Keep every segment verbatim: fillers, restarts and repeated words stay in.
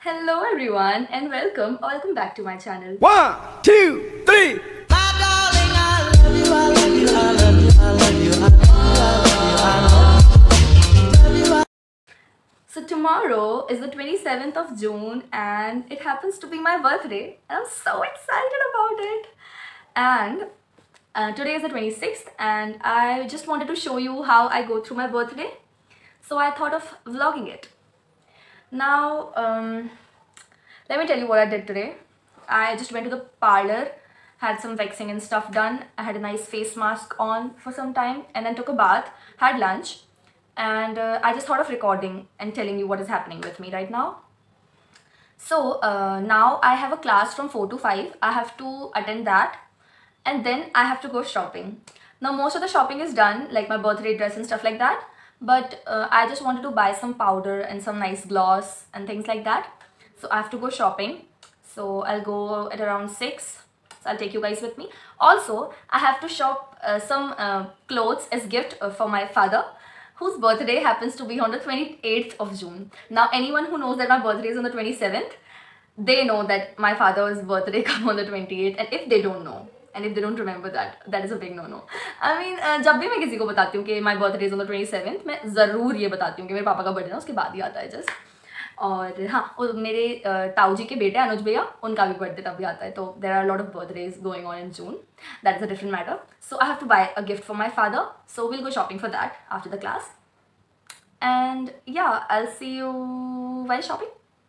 Hello everyone and welcome or welcome back to my channel. One, two, three. My darling, I love you, I love you, I love you, I love you, I love you, I love you. So tomorrow is the twenty-seventh of June and it happens to be my birthday and I'm so excited about it. And uh, today is the twenty-sixth and I just wanted to show you how I go through my birthday. So I thought of vlogging it. Now, um, let me tell you what I did today. I just went to the parlor, had some waxing and stuff done. I had a nice face mask on for some time and then took a bath, had lunch, and uh, I just thought of recording and telling you what is happening with me right now. So uh, now I have a class from four to five. I have to attend that and then I have to go shopping. Now most of the shopping is done, like my birthday dress and stuff like that. But uh, I just wanted to buy some powder and some nice gloss and things like that. So I have to go shopping. So I'll go at around six. So I'll take you guys with me. Also, I have to shop uh, some uh, clothes as gift uh, for my father, whose birthday happens to be on the twenty-eighth of June. Now anyone who knows that my birthday is on the twenty-seventh, they know that my father's birthday comes on the twenty-eighth. And if they don't know, and if they don't remember that, that is a big no-no. I mean, uh, जब भी मैं किसी को बताती हूँ कि my birthday is on the twenty-seventh, मैं ज़रूर ये बताती हूँ कि मेरे पापा का birthday ना उसके बाद ही आता है just. और हाँ, और मेरे ताऊ जी के बेटे अनुज भैया, उनका भी birthday तब भी आता है. तो there are a lot of birthdays going on in June. That is a different matter. So I have to buy a gift for my father. So we'll go shopping for that after the class. And yeah, I'll see you while shopping.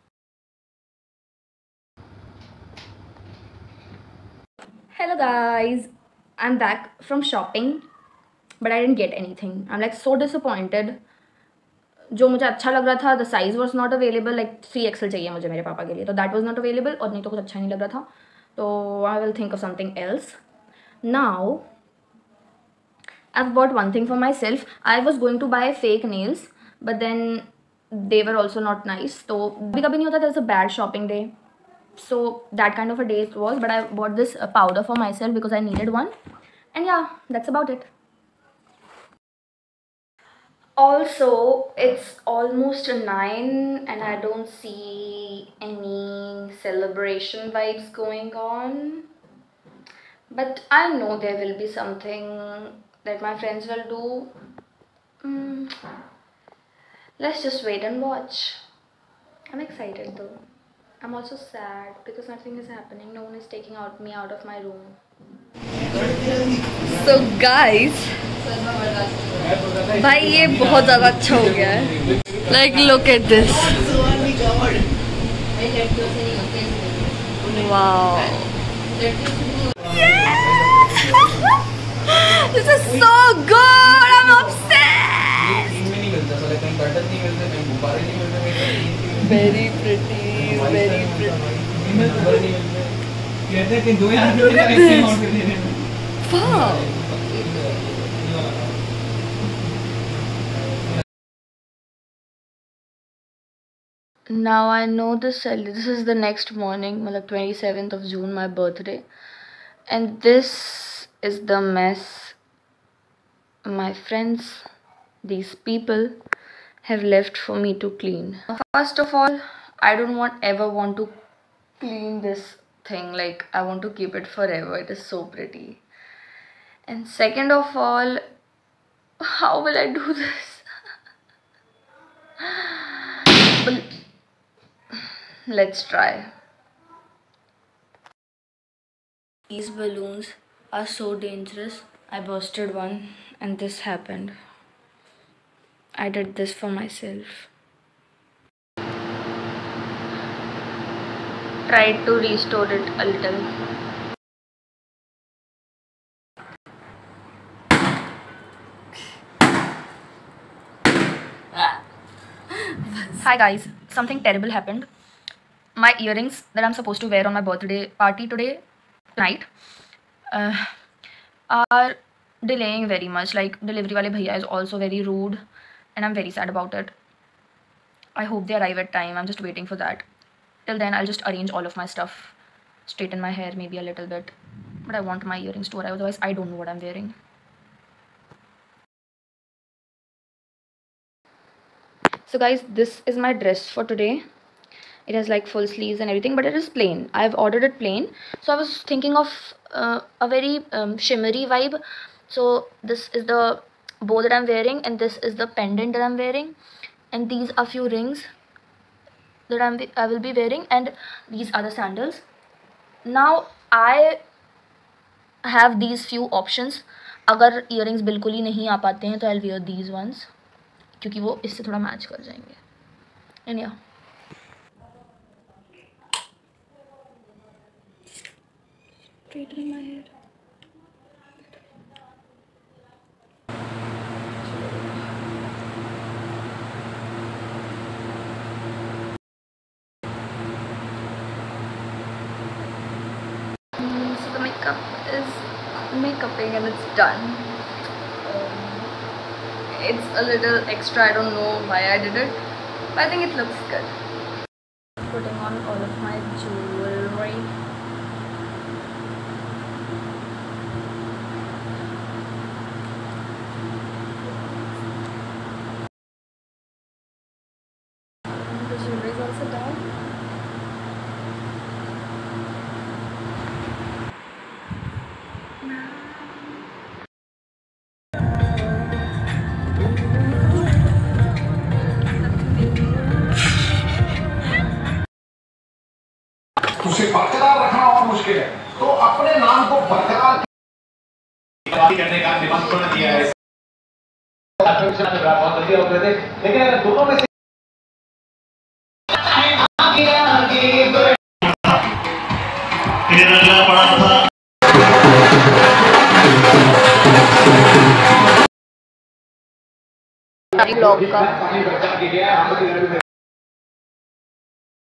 Hello guys, I'm back from shopping, but I didn't get anything. I'm like so disappointed. जो मुझे अच्छा लग रहा था, the size was not available. Like three X L चाहिए मुझे मेरे पापा के लिए, तो that was not available. और नहीं तो कुछ अच्छा नहीं लग रहा था, तो I will think of something else. Now I've bought one thing for myself. I was going to buy fake nails, but then they were also not nice. तो कभी कभी नहीं होता, there's a bad shopping day. So that kind of a day it was, but I bought this uh, powder for myself because I needed one. And yeah, that's about it. Also, it's almost nine and I don't see any celebration vibes going on. But I know there will be something that my friends will do. Mm. Let's just wait and watch. I'm excited though. I'm also sad because nothing is happening. No one is taking out me out of my room. So guys, भाई ये बहुत ज़्यादा अच्छा हो गया है. Like look at this. Wow. Yeah! This is so good. I'm obsessed. Very pretty. Very pretty. Look at this. Wow. Now I know this. This is the next morning, मतलब twenty-seventh of June, my birthday, and this is the mess my friends, these people, have left for me to clean. First of all, I don't want ever want to clean this thing. Like I want to keep it forever. It is so pretty. And second of all, how will I do this? Well, let's try. These balloons are so dangerous. I busted one and this happened. I did this for myself. Tried to restore it a little. Hi guys, something terrible happened. My earrings that I'm supposed to wear on my birthday party today night uh, are delaying very much. Like delivery wale bhaiya is also very rude and I'm very sad about it. I hope they arrive at time. I'm just waiting for that. Till then I'll just arrange all of my stuff, straighten my hair maybe a little bit, but I want my earrings to arrive, otherwise I don't know what I'm wearing. So guys, this is my dress for today. It has like full sleeves and everything, but it is plain. I've ordered it plain. So I was thinking of uh, a very um, shimmery vibe. So this is the bow that I'm wearing, and this is the pendant that I'm wearing, and these are few rings that I'm I will be wearing, and these are the sandals. Now I have these few options. अगर earrings बिल्कुल ही नहीं आ पाते हैं तो I'll wear these ones, क्योंकि वो इससे थोड़ा मैच कर जाएंगे. And yeah, straightening my hair. So the makeup is makeuping and it's done. Um, it's a little extra, I don't know why I did it, but I think it looks good. Putting on all of my jewelry. And the jewelry is also done. उसे बरकरार रखना और मुश्किल है, तो अपने नाम को बरकरार करने का निमंत्रण दिया है. बहुत बढ़िया होते थे, लेकिन अगर दोनों में से ब्लॉग का